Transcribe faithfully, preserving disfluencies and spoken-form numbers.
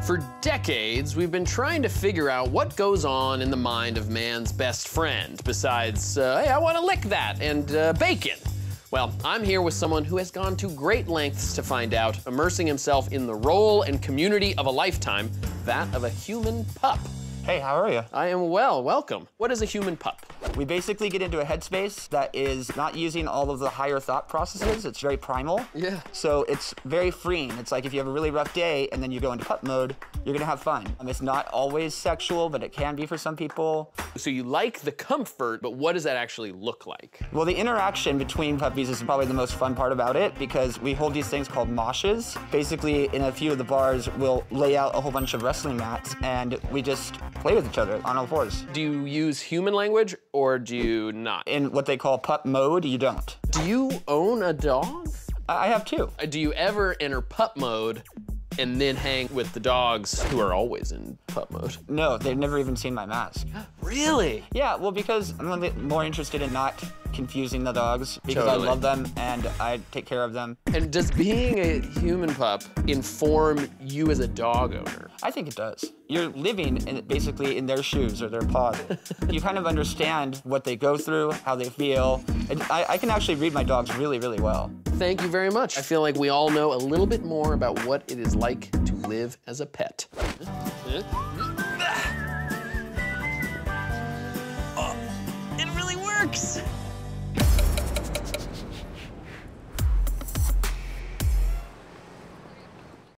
For decades, we've been trying to figure out what goes on in the mind of man's best friend, besides, uh, hey, I want to lick that, and uh, bacon. Well, I'm here with someone who has gone to great lengths to find out, immersing himself in the role and community of a lifetime, that of a human pup. Hey, how are you? I am well, welcome. What is a human pup? We basically get into a headspace that is not using all of the higher thought processes. It's very primal. Yeah. So it's very freeing. It's like if you have a really rough day and then you go into pup mode, you're gonna have fun. Um, it's not always sexual, but it can be for some people. So you like the comfort, but what does that actually look like? Well, the interaction between puppies is probably the most fun part about it because we hold these things called moshes. Basically, in a few of the bars, we'll lay out a whole bunch of wrestling mats and we just play with each other on all fours. Do you use human language or do you not? In what they call pup mode, you don't. Do you own a dog? I have two. Uh, Do you ever enter pup mode and then hang with the dogs who are always in pup mode? No, they've never even seen my mask. Really? Yeah, well, because I'm a bit more interested in not confusing the dogs because Totally. I love them and I take care of them. And does being a human pup inform you as a dog owner? I think it does. You're living in, basically in their shoes or their paws. You kind of understand what they go through, how they feel. And I, I can actually read my dogs really, really well. Thank you very much. I feel like we all know a little bit more about what it is like to live as a pet.